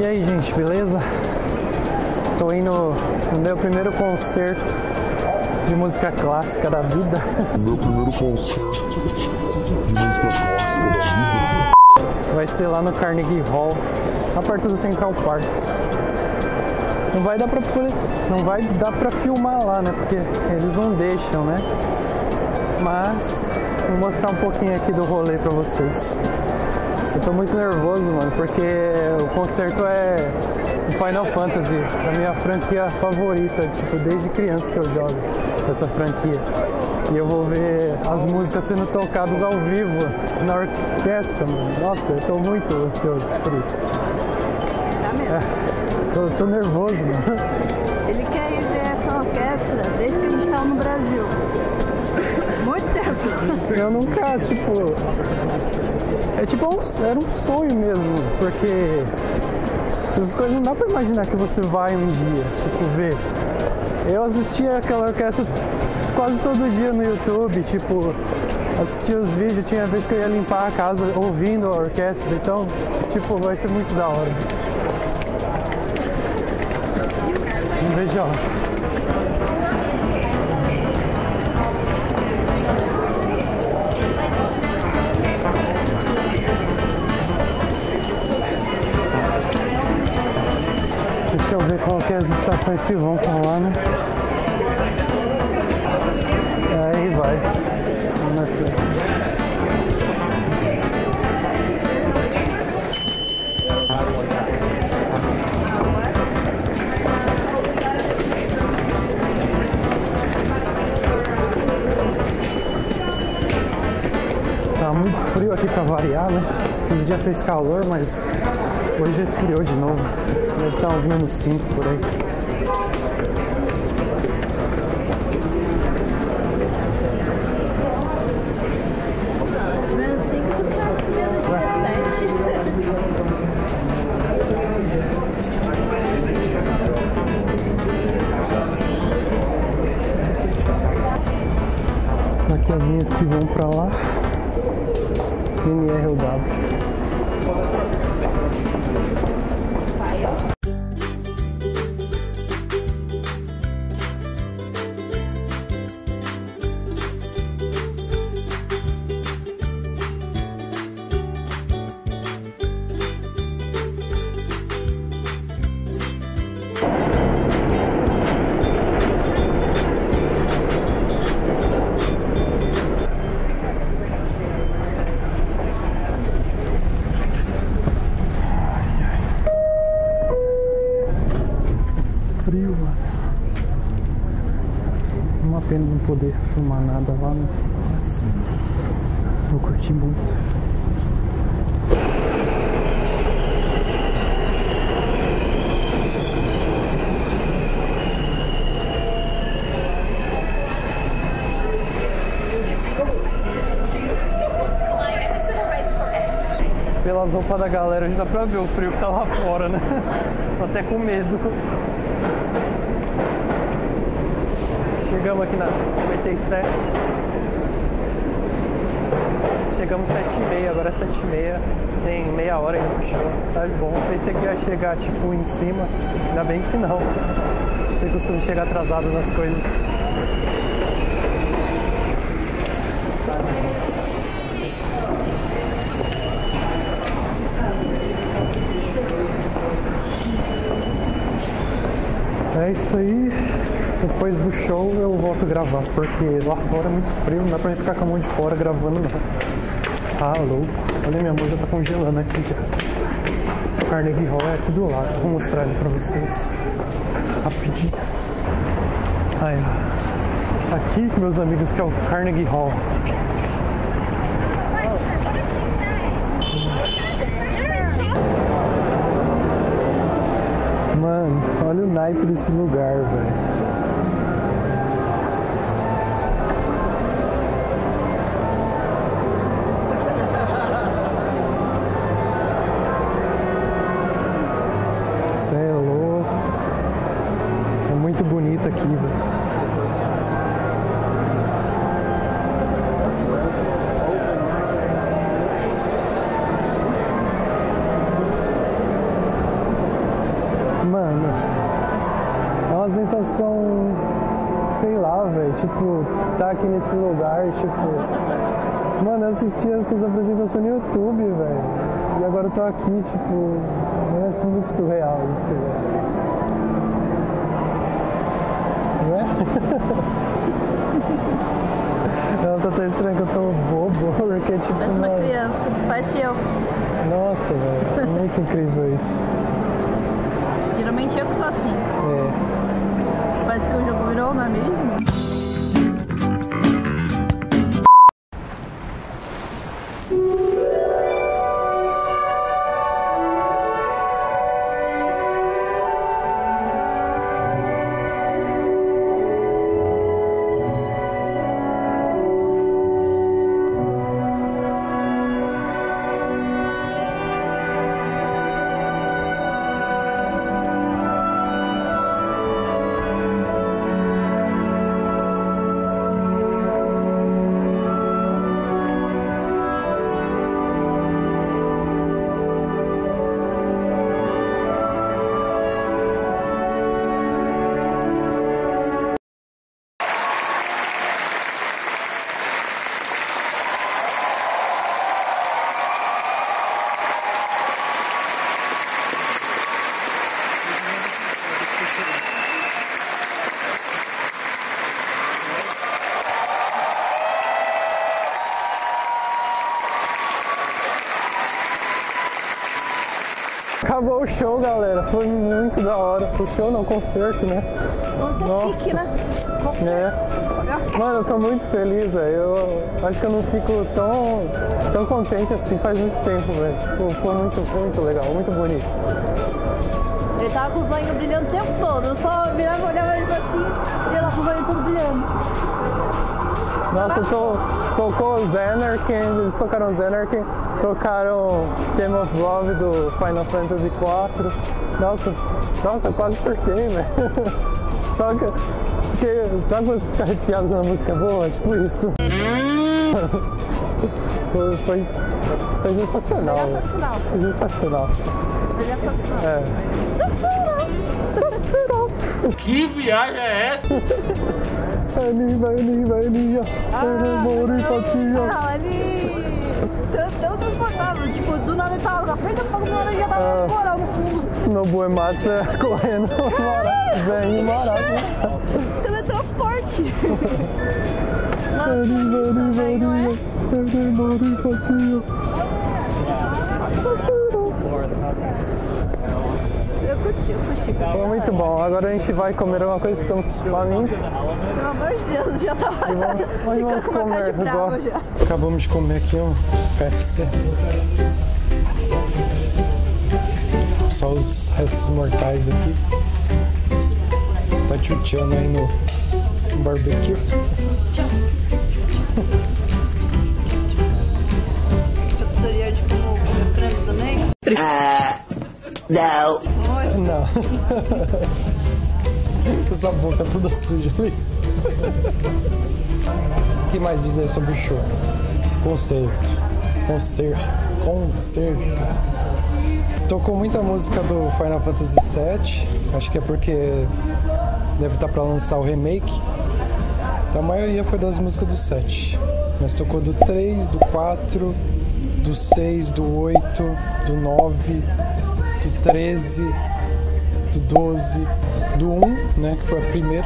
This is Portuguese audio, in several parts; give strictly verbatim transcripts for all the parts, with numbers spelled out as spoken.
aí, gente, beleza? Tô indo no meu primeiro concerto de música clássica da vida. Meu primeiro concerto de música clássica da vida vai ser lá no Carnegie Hall, na parte do Central Park. Não vai dar pra não vai dar pra filmar lá, né? Porque eles não deixam, né? Mas vou mostrar um pouquinho aqui do rolê pra vocês. Eu tô muito nervoso, mano, porque o concerto é o Final Fantasy, a minha franquia favorita, tipo, desde criança que eu jogo essa franquia. E eu vou ver as músicas sendo tocadas ao vivo na orquestra, mano. Nossa, eu tô muito ansioso por isso. Tá mesmo? É, tô, tô nervoso, mano. Ele quer ir ver essa orquestra desde que a gente tava no Brasil. Muito tempo. Eu nunca, tipo... É tipo, um, era um sonho mesmo, porque essas coisas não dá pra imaginar que você vai um dia, tipo, ver. Eu assistia aquela orquestra quase todo dia no YouTube, tipo, assistia os vídeos, tinha vez que eu ia limpar a casa ouvindo a orquestra, então, tipo, vai ser muito da hora. Um beijão. Deixa eu ver qual que é as estações que vão pra lá, né? Aí vai. Vamos nessa. Tá muito frio aqui pra variar, né? Esses dias fez calor, mas hoje já esfriou de novo. Deve estar uns menos cinco por aí. Menos cinco, menos dezessete. Aqui as linhas que vão pra lá. N R ou W. Frio, mano. Uma pena não poder filmar nada lá, né? Mas eu curti muito. Pelas roupas da galera, já dá pra ver o frio que tá lá fora, né? Tô até com medo. Chegamos aqui na cinquenta e sete. Chegamos sete e meia, agora é sete e meia. Tem meia hora ainda pro show. Tá bom. Pensei que ia chegar tipo em cima. Ainda bem que não. Eu costumo chegar atrasado nas coisas. É isso aí. Depois do show eu volto a gravar, porque lá fora é muito frio, não dá pra gente ficar com a mão de fora gravando não. Ah, louco. Olha, minha mão já tá congelando aqui já. O Carnegie Hall é aqui do lado, vou mostrar ele pra vocês rapidinho. Aí, ó. Aqui, meus amigos, que é o Carnegie Hall. Mano, olha o naipe desse lugar, velho. Cê é louco. É muito bonito aqui, velho. Mano, é uma sensação, sei lá, velho, tipo, tá aqui nesse lugar, tipo... Mano, eu assisti essas apresentações no YouTube, velho, e agora eu tô aqui, tipo, é muito surreal isso, velho. Não é? Ela tá tão estranha que eu tô bobo, porque tipo... Parece uma mano... criança, parece eu. Nossa, velho, é muito incrível isso. Geralmente eu que sou assim. É. Parece que o jogo virou, não é mesmo? Acabou o show, galera. Foi muito da hora. O show não, o concerto, né? Nossa, chique, né? É. Mano, eu tô muito feliz, velho. Eu acho que eu não fico tão, tão contente assim faz muito tempo, velho. Tipo, foi muito, muito legal, muito bonito. Ele tava com os olhos brilhando o tempo todo. Eu só virava, olhava ele assim e ela com os olhos tudo brilhando. Nossa, to, tocou Xanarchy, eles tocaram Xanarchy, tocaram Theme of Love do Final Fantasy quatro. Nossa, nossa, eu quase surtei, velho. Só que, porque, sabe quando você fica arrepiado na música boa? Tipo isso. Foi, foi, foi sensacional, velho. Foi sensacional. É. Que viagem é essa? Anima, anima, anima. Ah, ali tão transportável, tipo, do nada ele tava na frente do fogo, do nada já tava no coral no fundo. No Buematsu correndo, vem morar. Teletransporte. Anima, anima, anima. Eu curti, eu curti. Foi muito bom. Agora a gente vai comer alguma coisa, estamos famintos. Pelo amor de Deus, já tava E vamos, onde vamos ficando com uma cara comer? de brava já. Acabamos de comer aqui um K F C. Só os restos mortais aqui. Tá chuteando aí no barbecue. Tutorial de como comer frango também? Ah, não. Não. Essa boca toda suja, Luiz. O que mais dizer sobre o show? Concerto. Concerto. Concerto. Tocou muita música do Final Fantasy sete. Acho que é porque deve estar para lançar o remake. Então a maioria foi das músicas do sete. Mas tocou do três, do quatro, do seis, do oito, do nove, do treze, do doze, do um, né, que foi a primeira.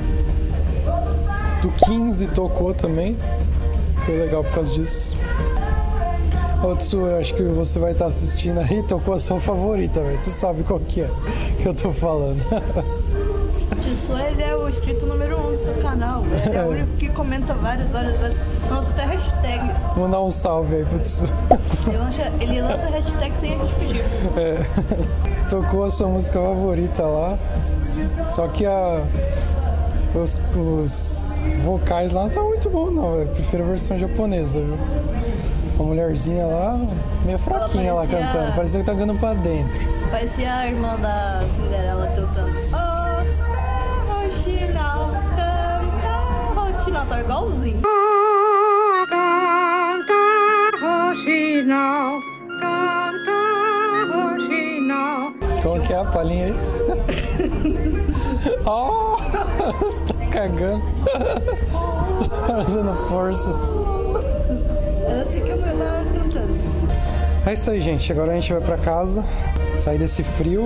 Do quinze tocou também. Foi legal por causa disso. Otsu, eu acho que você vai estar assistindo aí, tocou a sua favorita, velho. Você sabe qual que é que eu tô falando. Tissot, ele é o inscrito número um do seu canal. Ele é o único que comenta várias, várias, várias. Nossa, até hashtag. Vou dar um salve aí pro Tsu. Ele lança, ele lança hashtag sem a gente pedir. É. Tocou a sua música favorita lá. Só que a. Os, os vocais lá não tá muito bom não, eu prefiro a versão japonesa, viu? A mulherzinha lá, meio fraquinha lá parecia... cantando, parecia que tá cantando pra dentro. Parecia a irmã da Cinderela cantando. Oh, Rochinal, canta, Rochinal, tá igualzinho. Tô Como que é a palhinha aí? Oh, você tá cagando. Fazendo força. Era assim que eu tava cantando. É isso aí, gente. Agora a gente vai pra casa. Sair desse frio.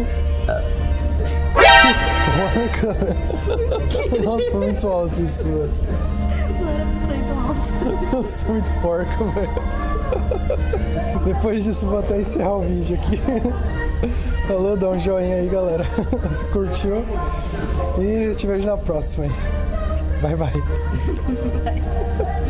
Nossa, foi muito alto isso, velho. Não era pra sair tão alto. Eu sou muito porco, velho. Depois disso, vou até encerrar o vídeo aqui. Falou, dá um joinha aí, galera. Se curtiu. E te vejo na próxima aí. Bye, bye.